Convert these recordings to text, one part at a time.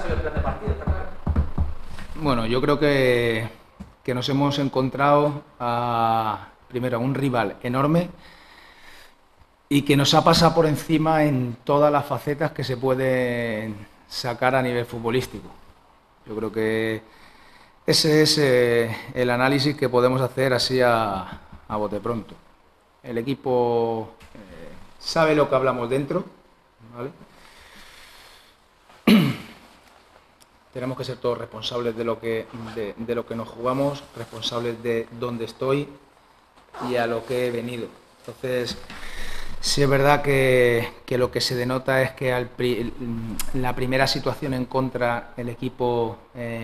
salió el plan de partido, está claro. Bueno, yo creo que nos hemos encontrado primero a un rival enorme y que nos ha pasado por encima en todas las facetas que se pueden sacar a nivel futbolístico. Yo creo que ese es el análisis que podemos hacer así a bote pronto. El equipo sabe lo que hablamos dentro, ¿vale? Tenemos que ser todos responsables de lo que nos jugamos, responsables de dónde estoy y a lo que he venido. Entonces, sí es verdad que lo que se denota es que la primera situación en contra, el equipo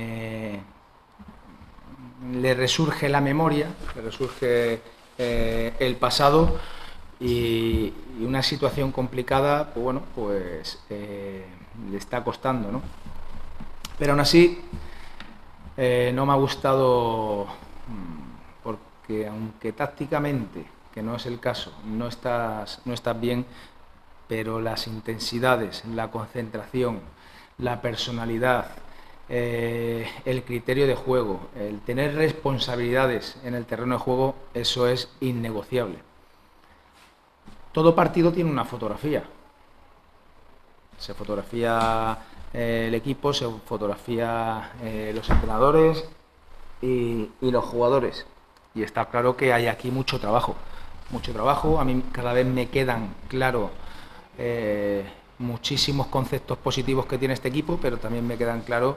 le resurge la memoria, le resurge el pasado y una situación complicada, pues bueno, pues le está costando, ¿no? Pero aún así no me ha gustado porque aunque tácticamente, que no es el caso, no estás bien, pero las intensidades, la concentración, la personalidad, el criterio de juego, el tener responsabilidades en el terreno de juego, eso es innegociable. Todo partido tiene una fotografía. Se fotografía el equipo, se fotografía los entrenadores y los jugadores. Y está claro que hay aquí mucho trabajo. Mucho trabajo. A mí cada vez me quedan claros muchísimos conceptos positivos que tiene este equipo, pero también me quedan claros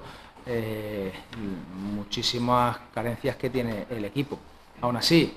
muchísimas carencias que tiene el equipo. Aún así,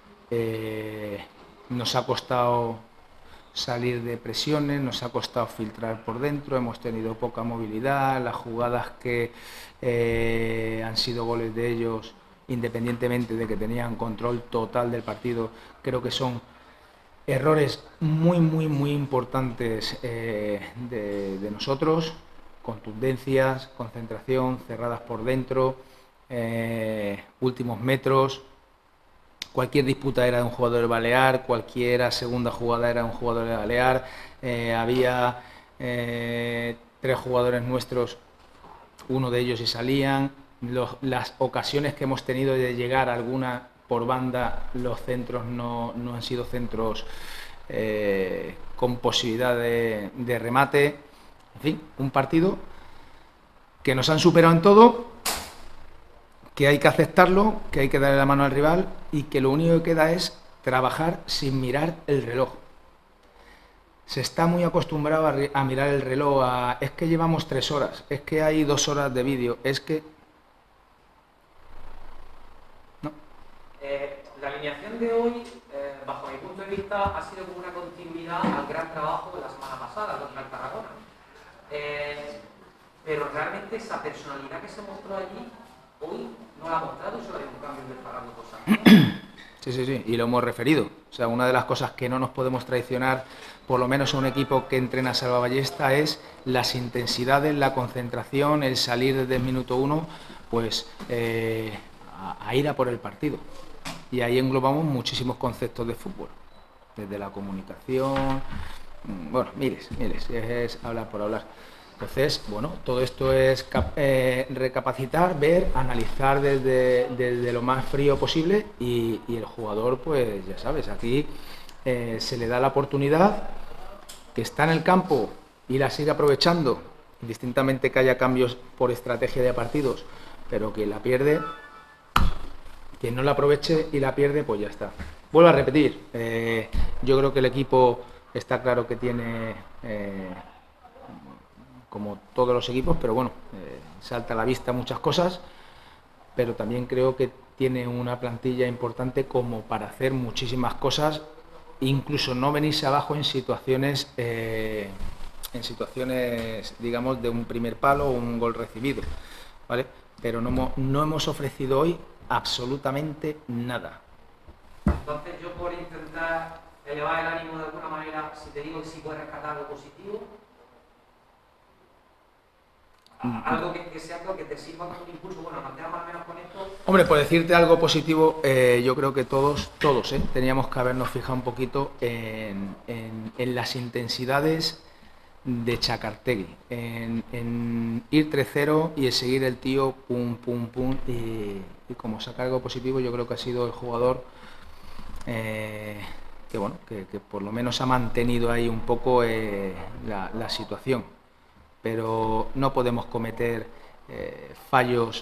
nos ha costado salir de presiones, nos ha costado filtrar por dentro, hemos tenido poca movilidad, las jugadas que han sido goles de ellos, independientemente de que tenían control total del partido, creo que son errores muy importantes de nosotros, contundencias, concentración, cerradas por dentro, últimos metros. Cualquier disputa era de un jugador balear, cualquier segunda jugada era de un jugador de balear. Había 3 jugadores nuestros, uno de ellos y salían. Las ocasiones que hemos tenido de llegar a alguna por banda, los centros no han sido centros con posibilidad de remate. En fin, un partido que nos han superado en todo, que hay que aceptarlo, que hay que darle la mano al rival y que lo único que queda es trabajar sin mirar el reloj. Se está muy acostumbrado a mirar el reloj, es que llevamos 3 horas, es que hay 2 horas de vídeo, es que... No. La alineación de hoy, bajo mi punto de vista, ha sido como una continuidad al gran trabajo de la semana pasada contra el Tarragona. Pero realmente esa personalidad que se mostró allí, hoy no la ha mostrado, solo hay un cambio de Fernando Costa. Sí, y lo hemos referido. O sea, una de las cosas que no nos podemos traicionar, por lo menos a un equipo que entrena Salvaballesta, es las intensidades, la concentración, el salir desde el minuto 1, pues a ir a por el partido. Y ahí englobamos muchísimos conceptos de fútbol, desde la comunicación, bueno, miles, es hablar por hablar. Entonces, bueno, todo esto es recapacitar, ver, analizar desde lo más frío posible y el jugador, pues ya sabes, aquí se le da la oportunidad, que está en el campo y la sigue aprovechando, indistintamente que haya cambios por estrategia de partidos, pero que la pierde, quien no la aproveche y la pierde, pues ya está. Vuelvo a repetir, yo creo que el equipo está claro que tiene... como todos los equipos, pero bueno, salta a la vista muchas cosas, pero también creo que tiene una plantilla importante como para hacer muchísimas cosas, incluso no venirse abajo en situaciones, digamos, de un primer palo o un gol recibido, ¿vale? Pero no hemos ofrecido hoy absolutamente nada. Entonces yo, por intentar elevar el ánimo de alguna manera, si te digo que sí puedes rescatar algo positivo, algo que sea algo que te sirva como un impulso, bueno, nos queda más o menos con esto. Hombre, por decirte algo positivo, yo creo que todos teníamos que habernos fijado un poquito en las intensidades de Chacartegui, en ir 3-0 y el seguir el tío pum, pum, pum, y como sacar algo positivo, yo creo que ha sido el jugador que, bueno, que por lo menos ha mantenido ahí un poco la situación, pero no podemos cometer fallos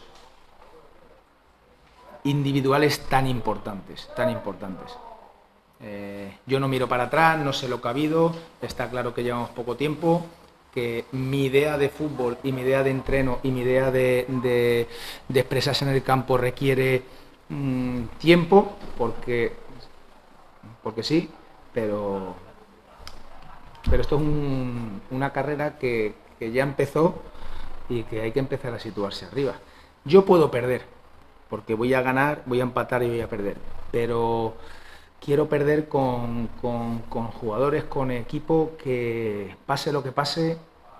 individuales tan importantes, tan importantes. Yo no miro para atrás, no sé lo que ha habido, está claro que llevamos poco tiempo, que mi idea de fútbol y mi idea de entreno y mi idea de expresarse en el campo requiere tiempo, porque sí, pero esto es una carrera que ya empezó y que hay que empezar a situarse arriba. Yo puedo perder, porque voy a ganar, voy a empatar y voy a perder, pero quiero perder con jugadores, con equipo que pase lo que pase,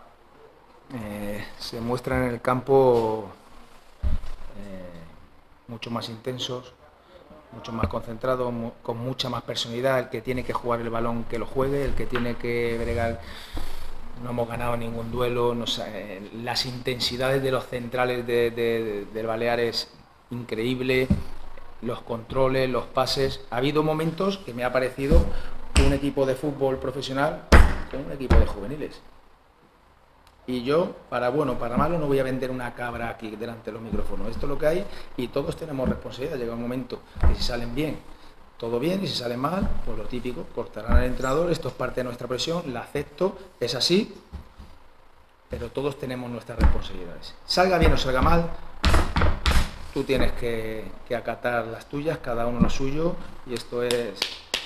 se muestran en el campo mucho más intensos, mucho más concentrados, con mucha más personalidad. El que tiene que jugar el balón que lo juegue, el que tiene que bregar. No hemos ganado ningún duelo, no sé, las intensidades de los centrales del Baleares, increíble, los controles, los pases. Ha habido momentos que me ha parecido un equipo de fútbol profesional con un equipo de juveniles. Y yo, para bueno, para malo, no voy a vender una cabra aquí delante de los micrófonos. Esto es lo que hay y todos tenemos responsabilidad. Llega un momento que si salen bien, todo bien, y si salen mal, pues lo típico, cortarán al entrenador, esto es parte de nuestra presión, la acepto, es así, pero todos tenemos nuestras responsabilidades. Salga bien o salga mal, tú tienes que acatar las tuyas, cada uno lo suyo, y esto es...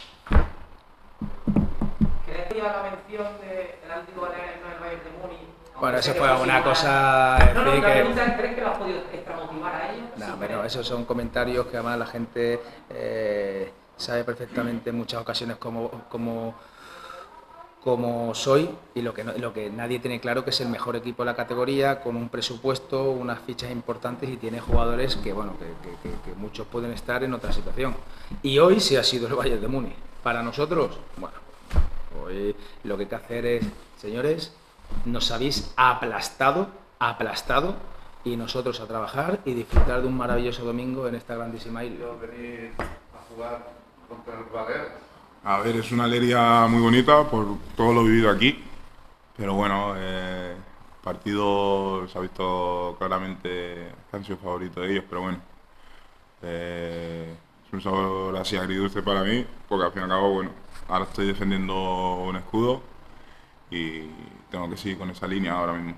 ¿Crees que lleva la mención del Atlético Baleares no el Bayern de Múnich? Bueno, eso fue una cosa... No, la pregunta, ¿crees que lo has podido extramotivar a ellos? No, pero esos son comentarios que además la gente sabe perfectamente en muchas ocasiones cómo soy, y lo que nadie tiene claro, que es el mejor equipo de la categoría, con un presupuesto, unas fichas importantes, y tiene jugadores que, bueno, que muchos pueden estar en otra situación. Y hoy sí ha sido el Bayern de Múnich. Para nosotros, bueno, hoy lo que hay que hacer es, señores, nos habéis aplastado, y nosotros a trabajar y disfrutar de un maravilloso domingo en esta grandísima isla. ¿Venir a jugar contra el Baleares? A ver, es una alegría muy bonita por todo lo vivido aquí, pero bueno, el partido se ha visto claramente que han sido favoritos de ellos, pero bueno, es un sabor así agridulce para mí, porque al fin y al cabo, bueno, ahora estoy defendiendo un escudo y tengo que seguir con esa línea ahora mismo.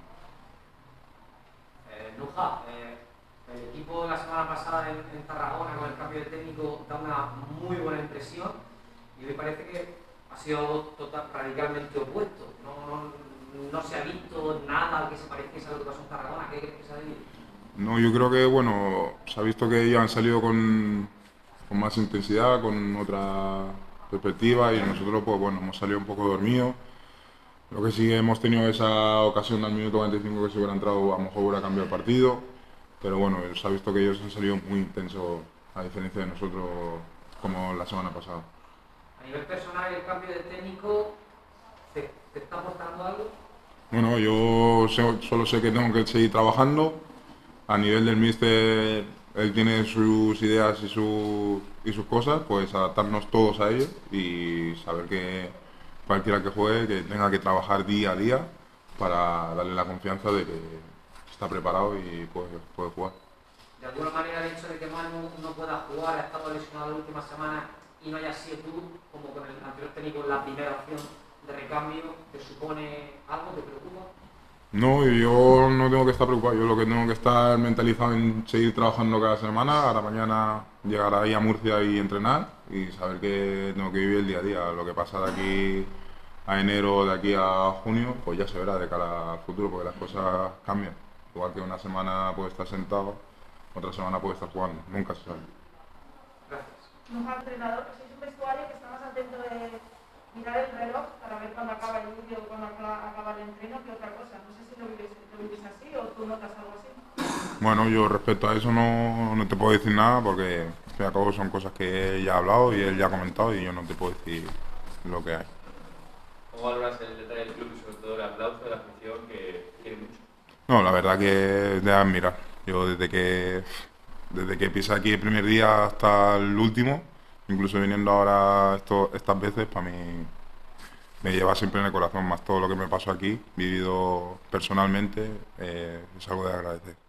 Luja, el equipo la semana pasada en Tarragona con el cambio de técnico da una muy buena impresión, y hoy parece que ha sido radicalmente opuesto. No se ha visto nada que se pareciese a lo que pasó en Tarragona. ¿Qué crees que se ha visto? No, yo creo que bueno, se ha visto que ellos han salido con más intensidad, con otra perspectiva, y nosotros pues bueno, hemos salido un poco dormidos. Lo que sí hemos tenido esa ocasión al minuto 45 que si hubiera entrado a lo mejor hubiera cambiado el partido, pero bueno, se ha visto que ellos han salido muy intensos a diferencia de nosotros como la semana pasada. A nivel personal, el cambio de técnico, ¿te está aportando algo? Bueno, yo solo sé que tengo que seguir trabajando. A nivel del míster, él tiene sus ideas y sus cosas, pues adaptarnos todos a ellos y saber que cualquiera que juegue, que tenga que trabajar día a día para darle la confianza de que está preparado y puede jugar. De alguna manera, el hecho de que Manu no pueda jugar, ha estado lesionado la última semana y no haya sido tú, como con el anterior técnico, la primera opción de recambio, ¿te supone algo? ¿Te preocupa? No, yo no tengo que estar preocupado, yo lo que tengo que estar mentalizado en seguir trabajando cada semana. Ahora mañana llegar ahí a Murcia y entrenar y saber que tengo que vivir el día a día. Lo que pasa de aquí a enero, de aquí a junio, pues ya se verá de cara al futuro, porque las cosas cambian. Igual que una semana puede estar sentado, otra semana puede estar jugando, nunca se sabe. Gracias. Nos ha entrenado, que sois un vestuario que está más atento de mirar el reloj para ver cuándo acaba el vídeo o cuándo acaba el entreno que otra cosa. No sé si lo vivís así o tú notas algo así. Bueno, yo respecto a eso no te puedo decir nada, porque al fin y al cabo son cosas que él ya ha hablado y él ya ha comentado y yo no te puedo decir lo que hay. ¿Cómo valoras el detalle del club y sobre todo el aplauso de la afición que quiere mucho. No, la verdad que de admirar. Yo desde que pisé aquí el primer día hasta el último, incluso viniendo ahora estas veces, para mí me lleva siempre en el corazón, más todo lo que me pasó aquí, vivido personalmente, es algo de agradecer.